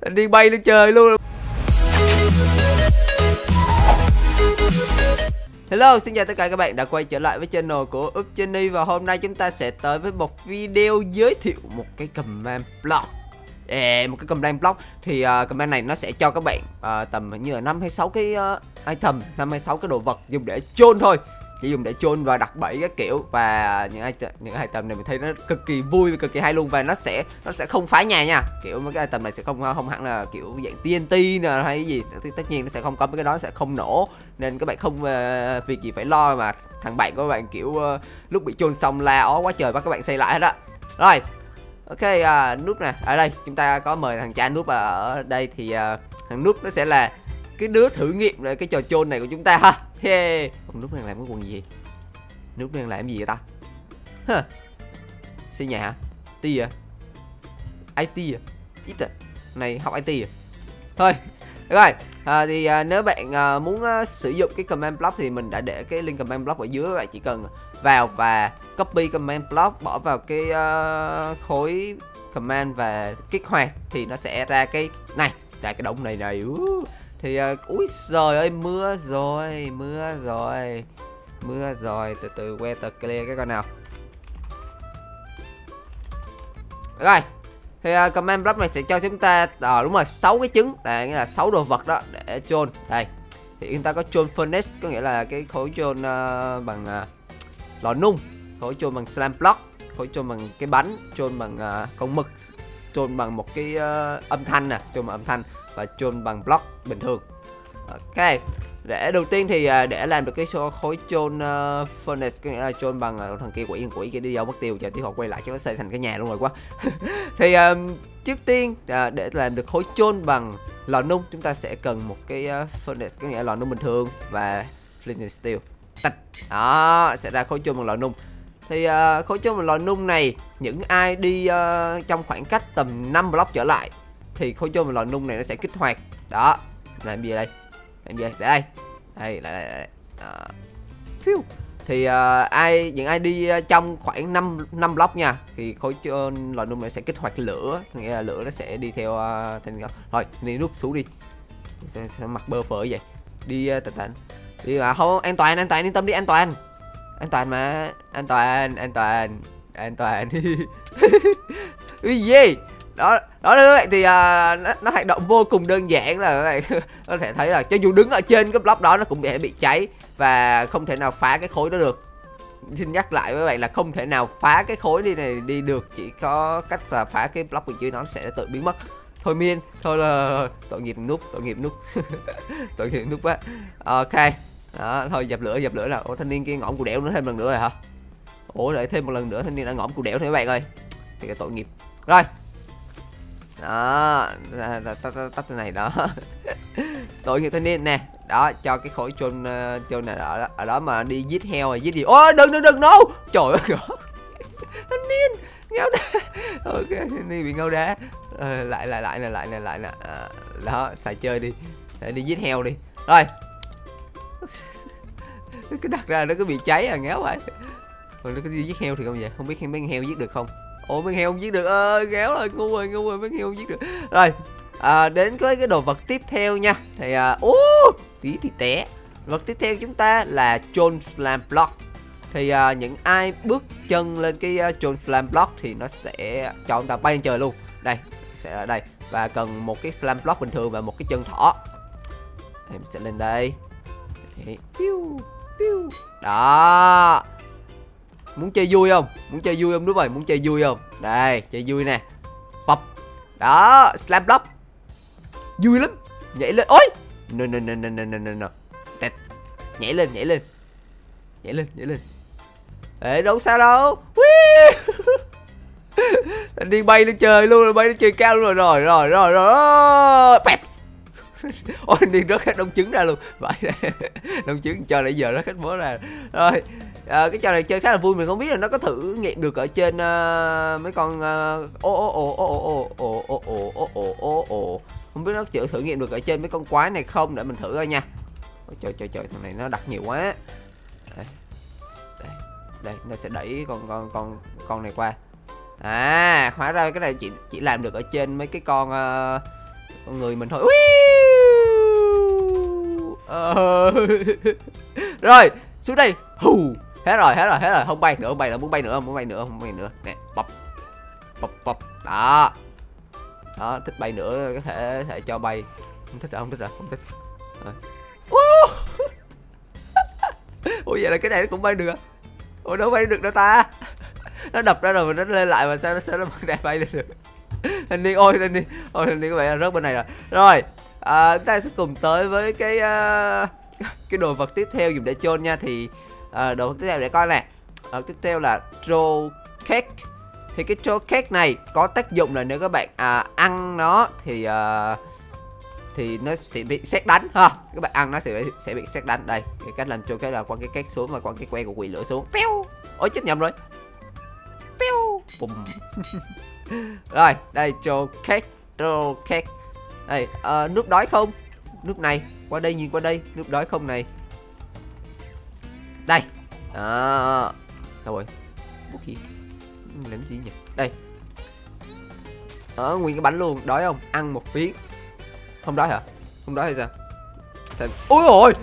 Thanh niên bay lên trời luôn. Hello, xin chào tất cả các bạn đã quay trở lại với channel của Upchany. Và hôm nay chúng ta sẽ tới với một video giới thiệu một cái command block. Một cái command block thì command này nó sẽ cho các bạn tầm như là 5 hay 6 cái item, 5 hay 6 cái đồ vật dùng để chôn thôi. Chỉ dùng để chôn và đặt bẫy các kiểu. Và những item này mình thấy nó cực kỳ vui và cực kỳ hay luôn. Và nó sẽ không phá nhà nha. Kiểu mấy cái item này sẽ không hẳn là kiểu dạng TNT nè hay cái gì. Tất nhiên nó sẽ không có mấy cái đó, sẽ không nổ. Nên các bạn không việc gì phải lo mà thằng bạn của các bạn kiểu lúc bị chôn xong la ó quá trời bắt các bạn xây lại hết á. Rồi. Ok, núp nè, ở đây chúng ta có mời thằng cha núp ở đây thì thằng núp nó sẽ là cái đứa thử nghiệm về cái trò chôn này của chúng ta ha. Yeah. Ông núp đang làm cái quần gì? Núp đang làm gì vậy ta? Xây nhà hả? IT à? IT à? Ít à? Này học IT à? Thôi, rồi. Thì nếu bạn muốn sử dụng cái command block thì mình đã để cái link command block ở dưới. Các bạn chỉ cần vào và copy command block, bỏ vào cái khối command và kích hoạt thì nó sẽ ra cái này, ra cái đống này này. Thì úi giời ơi, mưa rồi, từ từ weather clear cái con nào. Rồi. Thì command block này sẽ cho chúng ta đúng rồi, 6 cái trứng, nghĩa là 6 đồ vật đó để chôn. Đây. Thì chúng ta có chôn furnace, có nghĩa là cái khối chôn bằng lò nung, khối chôn bằng slam block, khối chôn bằng cái bánh, chôn bằng con mực, chôn bằng một cái âm thanh nè, chôn bằng âm thanh và chôn bằng block bình thường. Ok. Để đầu tiên thì để làm được cái khối chôn furnace, có nghĩa là chôn bằng thằng kia quỷ kia đi đâu mất tiêu, chờ tí họ quay lại cho nó xây thành cái nhà luôn rồi quá. Thì trước tiên để làm được khối chôn bằng lò nung chúng ta sẽ cần một cái furnace, có nghĩa là lò nung bình thường và flint and steel. Đó, sẽ ra khối chôn bằng lò nung. Thì khối chôn bằng lò nung này, những ai đi trong khoảng cách tầm 5 block trở lại thì khối chôn bằng lò nung này nó sẽ kích hoạt. Đó, làm gì đây? Làm gì đây? Đây, lại. Thì những ai đi trong khoảng 5 block nha thì khối chôn lò nung này sẽ kích hoạt lửa, nghĩa là lửa nó sẽ đi theo thôi, đi núp xuống đi. Sẽ mặc bơ phở vậy. Đi tận đi mà không an toàn, yên tâm đi, an toàn mà, an toàn. Cái gì đó các bạn, thì nó hoạt động vô cùng đơn giản là các bạn có thể thấy là cho dù đứng ở trên cái block đó nó cũng bị cháy và không thể nào phá cái khối đó được. Xin nhắc lại với các bạn là không thể nào phá cái khối này đi được, chỉ có cách là phá cái block bên dưới nó sẽ tự biến mất. Thôi miên, thôi là tội nghiệp núp tội nghiệp núp á. Ok. Đó, thôi dập lửa nào. Ủa, thanh niên kia ngõm cù đẻo nữa thêm lần nữa rồi hả? Ủa, lại thêm một lần nữa thanh niên đã ngõm cù đẻo thôi các bạn ơi. Thì cái tội nghiệp. Rồi. Đó, tắt cái này đó. Tội nghiệp thanh niên nè. Đó, cho cái khối chôn này ở đó mà đi giết heo rồi giết gì. Ôi, đừng no. Trời ơi. Thanh niên ngáo đá. Ok, thanh niên bị ngáo đá. Lại nè. Đó, xài chơi đi. Để đi giết heo đi. Rồi. Cái đặt ra nó có bị cháy à, ngáo vậy. Rồi nó có đi giết heo thì không vậy? Không biết mấy con heo giết được không? Ủa, mấy heo không giết được ơi, ngáo rồi, ngu rồi, mấy heo không giết được. Rồi, đến với cái đồ vật tiếp theo nha. Thì tí thì té. Vật tiếp theo chúng ta là chôn slam block. Thì những ai bước chân lên cái chôn slam block thì nó sẽ cho chúng ta bay lên trời luôn. Đây, sẽ ở đây và cần một cái slam block bình thường và một cái chân thỏ. Em sẽ lên đây. Đó. Muốn chơi vui không? Đúng rồi, muốn chơi vui không? Đây, chơi vui nè. Pop. Đó, slam block. Vui lắm. Nhảy lên. Ôi. No. Tẹt. Nhảy lên. Ê, đâu sao đâu. Anh đi bay lên trời luôn, bay lên trời cao luôn rồi. Pẹp. Ôi, anh đi rớt hết đông trứng ra luôn. Vậy đông trứng cho nãy giờ rớt hết bố ra. Rồi. Cái trò này chơi khá là vui, mình không biết là nó có thử nghiệm được ở trên mấy con không biết nó chịu thử nghiệm được ở trên mấy con quái này không, để mình thử coi nha. Ôi, trời thằng này nó đặt nhiều quá. Đây nó sẽ đẩy con này qua. Hóa ra cái này chỉ làm được ở trên mấy cái con con người mình thôi. Ui! Rồi xuống đây. Hù. Hết rồi. Không bay nữa, muốn bay nữa. Nè, bập bập. Đó. Đó, thích bay nữa có thể cho bay. Không thích rồi. Rồi. Ủa vậy là cái này nó cũng bay được à? Ủa đâu bay được đâu ta? Nó đập ra rồi nó lên lại mà sao nó vẫn bay lên được? Hình như các bạn rớt bên này rồi. Rồi, chúng ta sẽ cùng tới với cái đồ vật tiếp theo dùng để chôn nha. Thì đồ vật tiếp theo để coi nè. Tiếp theo là troll cake. Thì cái troll cake này có tác dụng là nếu các bạn ăn nó thì nó sẽ bị sét đánh ha. Các bạn ăn nó sẽ bị sét đánh. Đây, cái cách làm troll cake là quăng cái cake xuống và quăng cái que của quỷ lửa xuống. Péu. Ôi chết nhầm rồi. Péu. Bùm. Rồi, đây troll cake. Đây, núp đói không? Núp này, qua đây nhìn qua đây, núp đói không này. Đây. Đâu rồi? Bút gì? Làm gì nhỉ? Đây. Nguyên cái bánh luôn, đói không? Ăn một miếng. Không đói hả? Không đói hay sao? Ui ôi.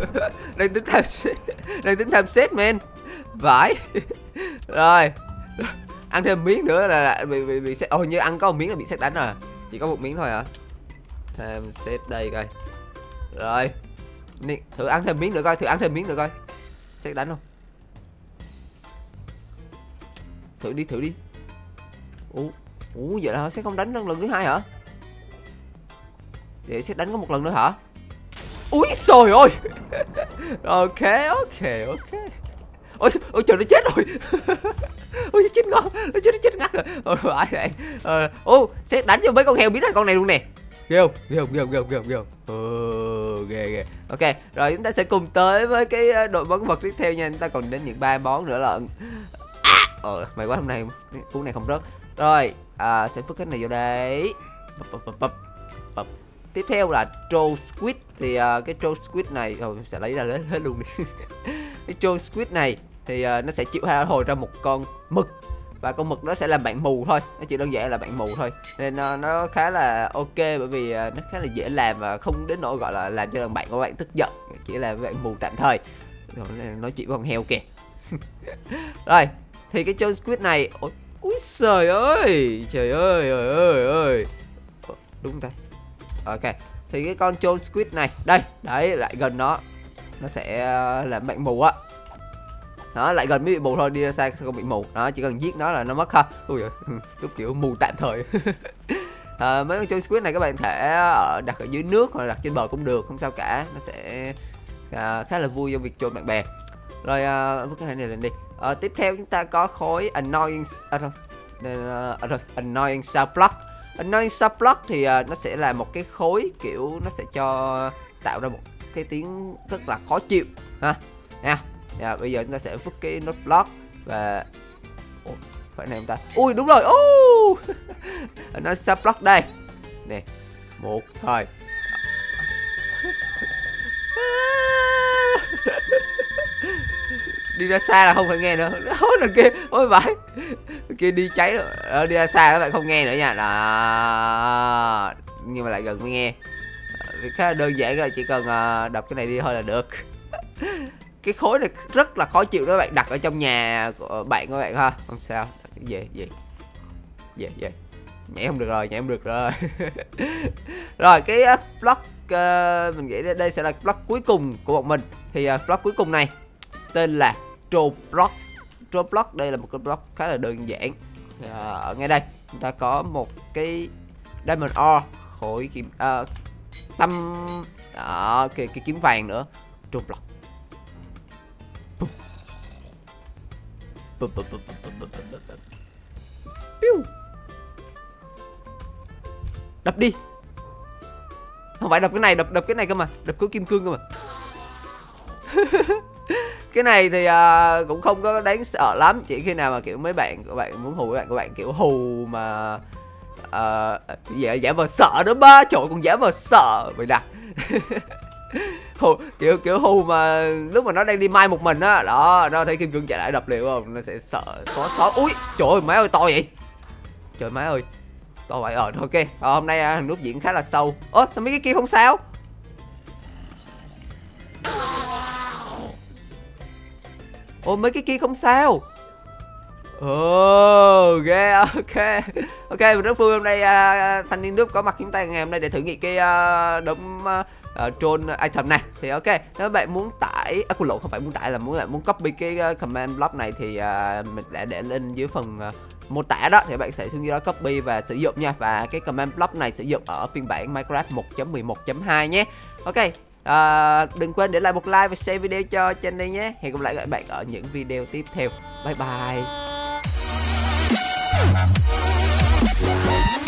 Đang tính tham set men. Vãi. Rồi. Ăn thêm miếng nữa là bị set. Như ăn có một miếng là bị set đánh rồi. Chỉ có một miếng thôi hả? Thêm set đây coi. Rồi. Thử ăn thêm miếng nữa coi, set đánh không? Thử đi. Vậy là sẽ không đánh lần thứ hai hả? Vậy sẽ đánh có một lần nữa hả? Úi xồi ôi. Ok. Ôi trời, nó chết rồi. Ôi chết ngon. Nó chết ngắt rồi. Phải đây. Sẽ đánh cho mấy con heo biến thành con này luôn nè. Ghê không? Ghê. Ok, rồi chúng ta sẽ cùng tới với cái đội món vật tiếp theo nha. Chúng ta còn đến những 3 món nữa lận. May quá hôm nay cú này không rớt. Rồi, sẽ phức cái này vô đây. Bập. Tiếp theo là troll squid. Thì cái troll squid này sẽ lấy ra hết luôn đi. Cái troll squid này thì nó sẽ chịu hồi ra một con mực. Và con mực nó sẽ làm bạn mù thôi. Nó chỉ đơn giản là bạn mù thôi. Nên nó khá là ok. Bởi vì nó khá là dễ làm. Và không đến nỗi gọi là làm cho bạn của bạn tức giận. Chỉ là bạn mù tạm thời. Rồi nói chuyện với con heo kìa. Rồi, thì cái troll squid này. Úi trời ơi. Đúng không ta? Ok, thì cái con troll squid này. Đây, đấy, lại gần nó sẽ làm bạn mù á. Đó, lại gần mới bị mù thôi, đi ra xa không bị mù. Đó, chỉ cần giết nó là nó mất ha. Ui giời, lúc kiểu mù tạm thời. Mấy con troll squid này các bạn thể đặt ở dưới nước hoặc là đặt trên bờ cũng được, không sao cả. Nó sẽ khá là vui trong việc chôn bạn bè. Rồi, vứt cái này lên đi. Tiếp theo chúng ta có khối annoying annoying sound block. Annoying sound block thì nó sẽ là một cái khối kiểu nó sẽ tạo ra một cái tiếng rất là khó chịu ha. Nha, bây giờ chúng ta sẽ vứt cái nốt block và phải này chúng ta. Ui đúng rồi. Nó sound block đây. Nè. 1 2. Đi ra xa là không phải nghe nữa. Đằng kia, ôi vãi. Kia đi cháy rồi. Đi ra xa các bạn không nghe nữa nha. Đó. Nhưng mà lại gần mới nghe. Việc khá là đơn giản rồi, chỉ cần đập cái này đi thôi là được. Cái khối này rất là khó chịu đó các bạn, đặt ở trong nhà của bạn các bạn ha. Không sao. Về. Nhảy không được rồi. Rồi cái block mình nghĩ đây sẽ là block cuối cùng của bọn mình. Thì block cuối cùng này tên là troll block. Troll block đây là một cái block khá là đơn giản. Ở ngay đây chúng ta có một cái diamond ore, khối kim tâm đó, cái kiếm vàng nữa. Troll block. Đập đi. Không phải đập cái này, đập cái này cơ mà, đập cái kim cương cơ mà. Cái này thì cũng không có đáng sợ lắm, chỉ khi nào mà kiểu mấy bạn của bạn muốn hù bạn của bạn kiểu hù mà giả vờ sợ đó ba, trời còn giả vờ sợ vậy đặt. Hù, kiểu hù mà lúc mà nó đang đi mai một mình á, đó nó thấy kim cương chạy lại đập liệu không, nó sẽ sợ xóa. Úi trời ơi má ơi, to vậy, trời má ơi. to vậy. Ok. Hôm nay thằng Núp diễn khá là sâu. Ơ sao mấy cái kia không sao? Ồ mấy cái kia không sao. Ồ ghê. Ok mình rất vui hôm nay thanh niên Núp có mặt chúng ta ngày hôm nay để thử nghiệm cái đống troll item này. Thì ok, nếu bạn muốn tải không phải muốn tải, là muốn copy cái command block này thì mình đã để lên dưới phần mô tả đó, thì bạn sẽ xuống dưới đó copy và sử dụng nha. Và cái command block này sử dụng ở phiên bản Minecraft 1.11.2 nhé. Ok, đừng quên để lại một like và share video cho channel nhé. Hẹn gặp lại các bạn ở những video tiếp theo. Bye bye.